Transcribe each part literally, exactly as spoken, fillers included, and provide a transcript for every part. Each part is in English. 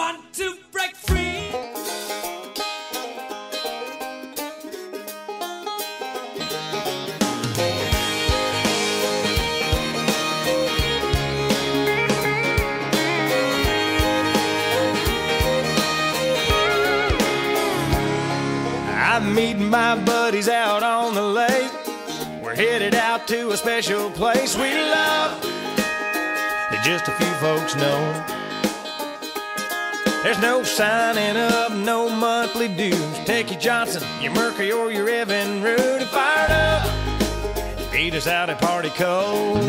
want to break free. I'm meeting my buddies out on the lake. We're headed out to a special place we love that just a few folks know. There's no signing up, no monthly dues. Take your Johnson, your Mercury, or your Evan Root and fired up. Beat us out at Party Cove.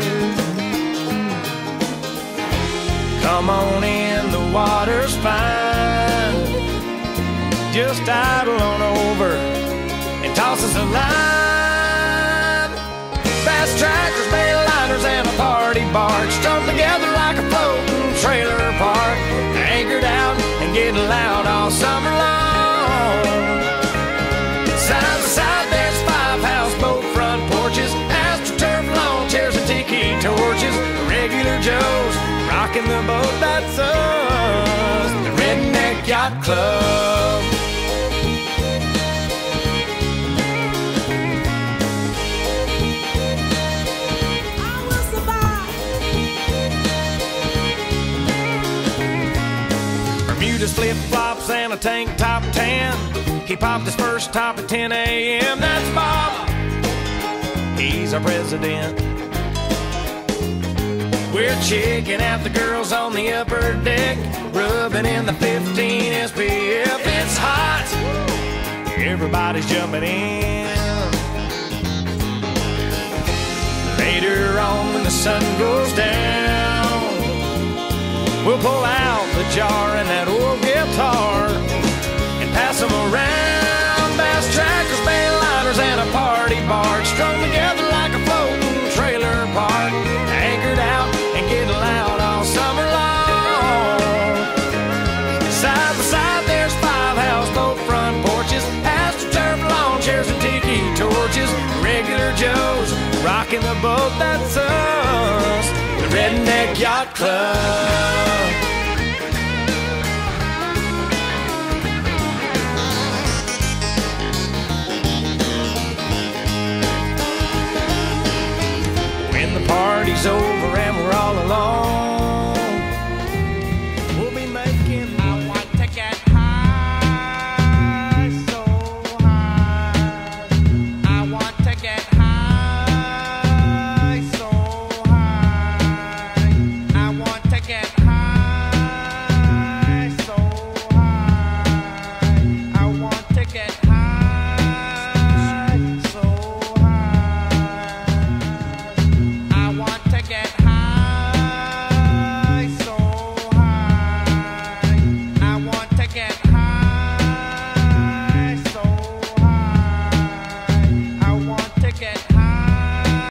Come on in, the water's fine. Just idle on over and toss us a line. Fast tractors, mail liners, and a party barge strung together like a floating trailer park. Anchored out and getting loud all summer long. Side by side there's five houseboat front porches, astroturf lawn chairs and tiki torches. Regular Joes rocking the boat, that's us, the Redneck Yacht Club. Bermuda's flip-flops and a tank top tan. He popped his first top at ten A M That's Bob, he's our president. We're checking out the girls on the upper deck, rubbing in the fifteen S P F. It's hot, everybody's jumping in. Later on when the sun goes down, we'll pull out the jar and that old guitar and pass them around. Bass trackers, mail liners, and a party barge strung together like a floating trailer park. Anchored out and getting loud all summer long. Side by side there's five houseboat front porches, astroturf lawn chairs and tiki torches. Regular Joes rocking the boat, that's us, the Redneck Yacht Club.